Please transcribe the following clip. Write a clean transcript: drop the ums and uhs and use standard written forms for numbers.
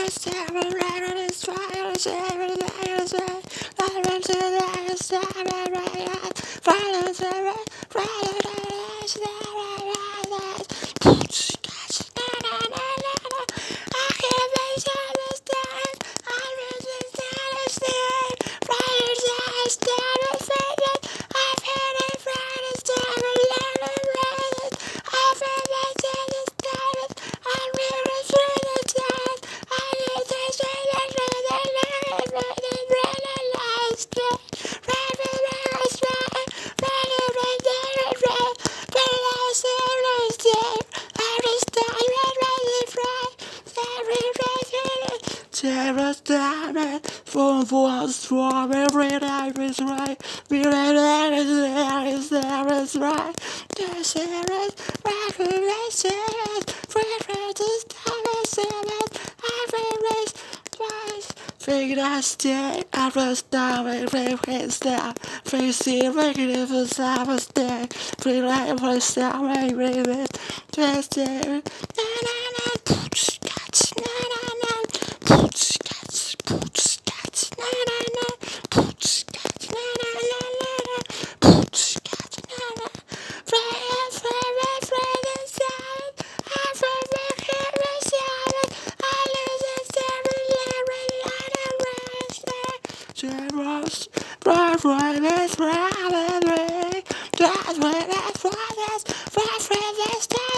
Terror's damage for strawberry life is right. We read is there is right. The serious regulations, free to every race twice. Figure I stay after starving, free down, free see regular for summer stay, free life for summer, free Tuesday. Just